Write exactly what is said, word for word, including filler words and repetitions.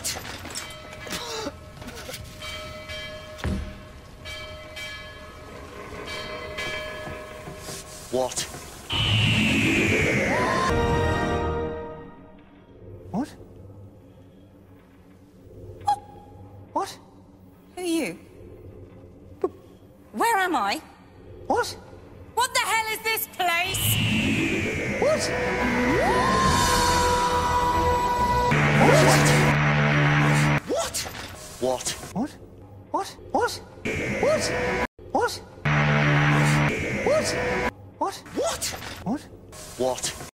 What? What? What? What? Who are you? Where am I? What? What the hell is this place? What? What? What? What? What? What? What? What? What? What? What? What? What? What?